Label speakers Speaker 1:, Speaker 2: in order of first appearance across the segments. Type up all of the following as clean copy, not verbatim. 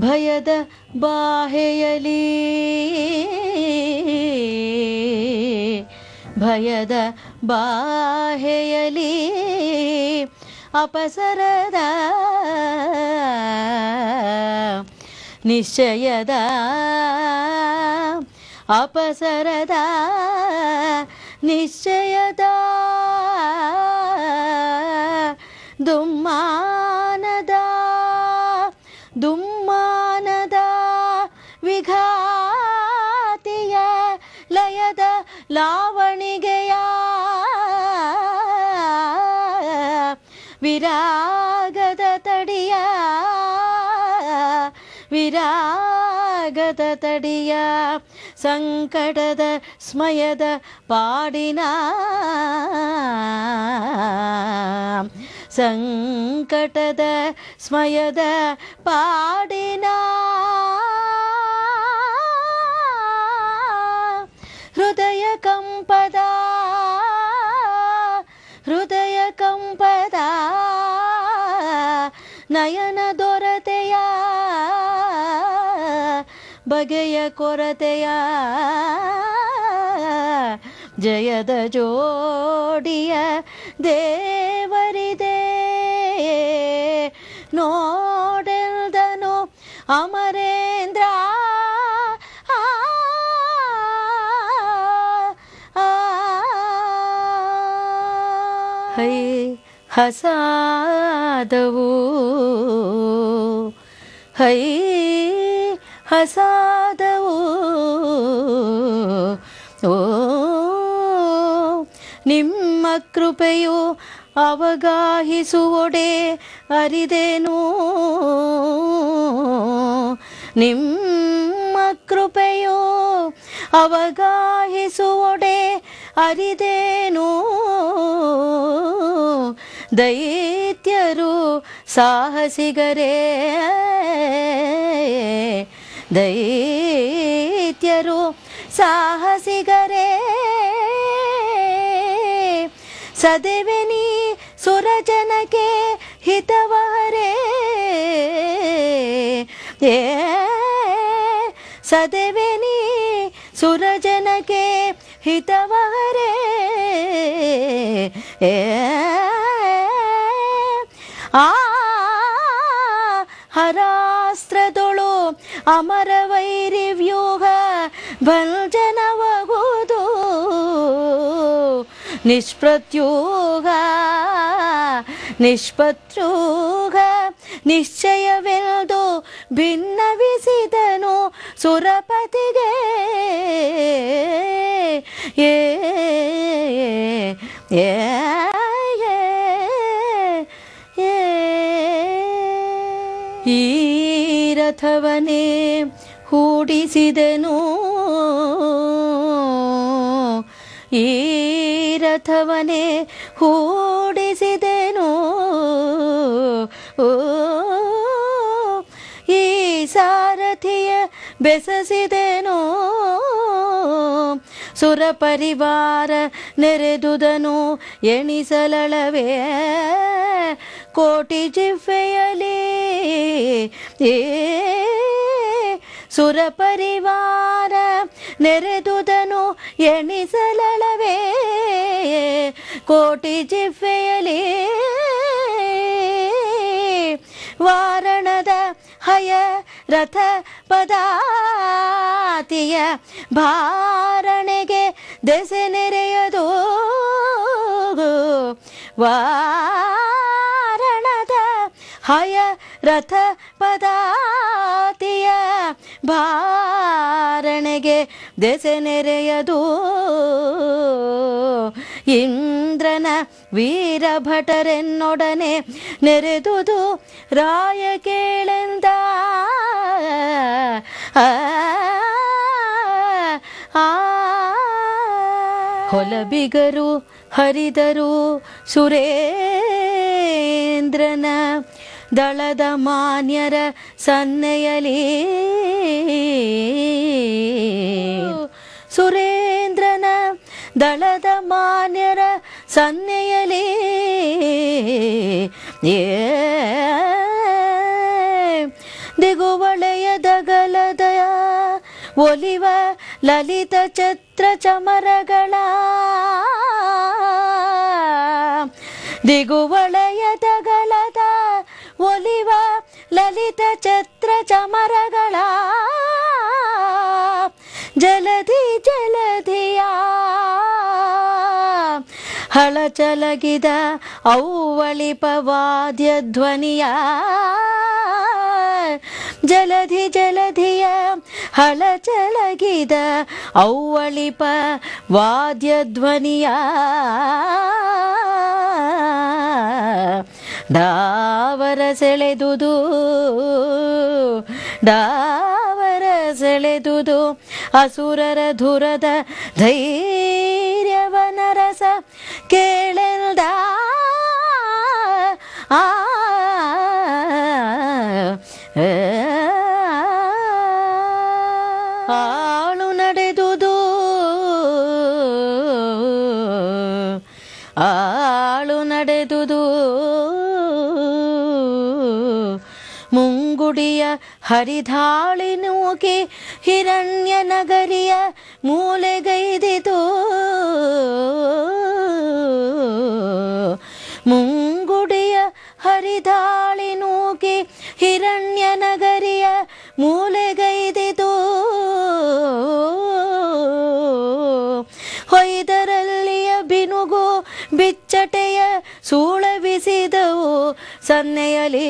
Speaker 1: ಭಯದ ಬಾಹೆಯಲಿ ಭಯದ ಬಾಹೆಯಲಿ ಅಪಸರದ ನಿಶ್ಚಯದ ಅಪಸರದ ನಿಶ್ಚಯದ ದುಮ್ಮಾನದ ದುಮ್ಮಾನದ ವಿಘಾತಿಯ ಲಯದ ಲಾವಣಿಗೆಯ ವಿರಾಗದ ತಡಿಯ ವಿರಾಗದ ತಡಿಯ ಸಂಕಟದ ಸ್ಮಯದ ಪಾಡಿನ ಸಂಕಟದ ಸ್ಮಯದ ಪಾಡಿನ ಹೃದಯ ಕಂಪದ ಹೃದಯ ಕಂಪದ ನಯನ ದೊರತೆಯ ಬಗೆಯ ಕೊರತೆಯ ಜಯದ ಜೋಡಿಯ ದೇವರಿದೆ ನೋಡೆಲ್ದನು ಅಮರೇಂದ್ರ ಹೈ ಹಸಾದವು ಹೈ ಹಸಾದವು ಓ ನಿಮ್ಮ ಕೃಪೆಯು ಅವಗಾಹಿಸುವೊಡೆ ಅರಿದೇನು ನಿಮ್ಮ ಕೃಪೆಯು ಅವಗಾಹಿಸುವೊಡೆ ಅರಿದೇನು ದೈತ್ಯರು ಸಾಹಸಿಗರೇ ದೈತ್ಯರು ಸಾಹಸಿಗರೇ ಸದೆವೆನಿ ಸುರಜನಕ್ಕೆ ಹಿತವಹರೇ ಸದೆವೆನಿ ಸುರಜನಕ್ಕೆ ಹಿತವಹರೇ ಆ ಹರಾಸ್ತ್ರದೊಳು ಅಮರ ವೈರಿ ವ್ಯೂಹ ಭಂಜನವಗುವುದು ನಿಷ್ಪ್ರತ್ಯೂಗ ನಿಷ್ಪತ್ಯೂಗ ನಿಶ್ಚಯವೆಂದು ಭಿನ್ನವಿಸಿದನು ಸುರಪತಿಗೆ ಏ ಏ ಈ ರಥವನೇ ಹೂಡಿಸಿದೆನು ಈ ರಥವನೇ ಹೂಡಿಸಿದೆನು ಈ ಸಾರಥಿಯ ಬೆಸಸಿದೆನು ಸುರಪರಿವಾರ ನೆರೆದುದನು ಎಣಿಸಲಳವೇ ಕೋಟಿ ಜಿಹ್ವೆಯಲಿ ಸುರಪರಿವಾರ ನೆರೆದುದನು ಎಣಿಸಲಳವೇ ಕೋಟಿ ಜಿಹ್ವೆಯಲಿ ವಾರಣದ ಹಯ ರಥ ಪದಾತಿಯ ಭಾರಣೆಗೆ ದೆಸೆ ನೆರೆಯದು ವಾರಣದ ಹಯ ರಥ ಪದಾತಿಯ ಭಾರಣೆಗೆ ದೆಸೆ ನೆರೆಯದು ಇಂದ್ರನ ವೀರಭಟರೆನ್ನೊಡನೆ ನೆರೆದುದು ರಾಯ ಕೇಳೆಂದ ಹೊಲಬಿಗರು ಹರಿದರು ಸುರೇಂದ್ರನ ದಳದ ಮಾನ್ಯರ ಸನ್ನೆಯಲಿ ಸುರೇಂದ್ರನ ದಳದ ಮಾನ್ಯರ ಸನ್ನೆಯಲಿ ದಿಗುವಳೆಯ ಒಲಿವ ಲಲಿತ ಛತ್ರ ಚಮರಗಳ ದಿಗುವಳಯದಗಲದ ಒಲಿವ ಲಲಿತ ಛತ್ರ ಚಮರಗಳ ಜಲಧಿ ಜಲಧಿಯ ಹಳಚಲಗಿದ ಔವಳಿಪ ವಾದ್ಯ ಧ್ವನಿಯ ಜಲಧಿ ಜಲಧಿಯ ಹಳಚಲಗಿದ ಔವಳಿಪ ವಾದ್ಯ ಧ್ವನಿಯ ಡಾವರ ಸೆಳೆದುದು ಡಾವರ ಸೆಳೆದುದು ಅಸುರರ ಧುರದ ಧೈರ್ಯವನ ರಸ ಕೇಳೆಲ್ದ ಆಳು ನಡೆದುದು ಆಳು ನಡೆದುದು ಮುಂಗುಡಿಯ ಹರಿಧಾಳಿ ನೂಕಿ ಹಿರಣ್ಯ ನಗರಿಯ ಮೂಲೆಗೈದಿತು ಮುಂಗುಡಿಯ ಹರಿಧಾಳಿ ನೂಕಿ ಹಿರಣ್ಯ ನಗರಿಯ ಮೂಲೆಗೈದಿತು ಹೊಯ್ದರಲ್ಲಿಯ ಬಿನುಗು ಬಿಚ್ಚಟೆಯ ಸೂಳವಿಸಿದವು ಸನ್ನೆಯಲಿ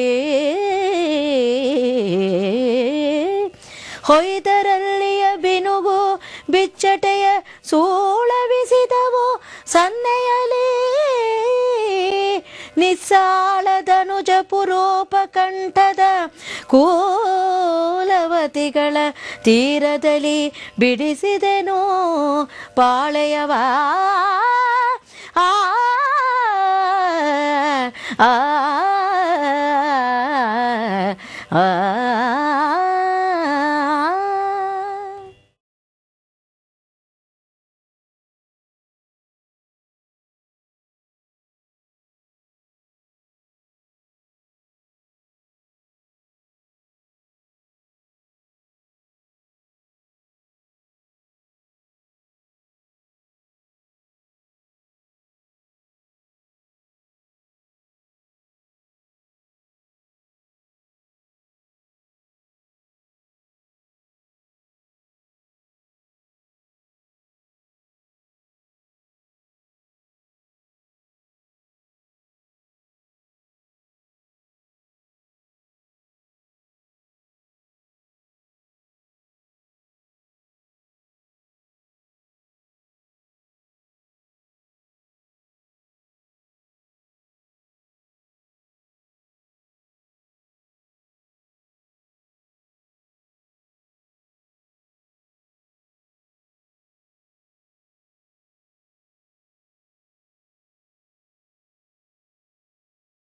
Speaker 1: ಹೊಯ್ದರಲ್ಲಿಯ ಬಿನುಗು ಬಿಚ್ಚಟೆಯ ಸೂಳವಿಸಿದವು ಸನ್ನೆಯಲಿ ನಿಸ್ಸಾಳದನುಜ ಪುರೋಪಕಂಠದ ಕೂಲವತಿಗಳ ತೀರದಲ್ಲಿ ಬಿಡಿಸಿದೆನೋ ಪಾಳೆಯವ ಆ ಆ ಆ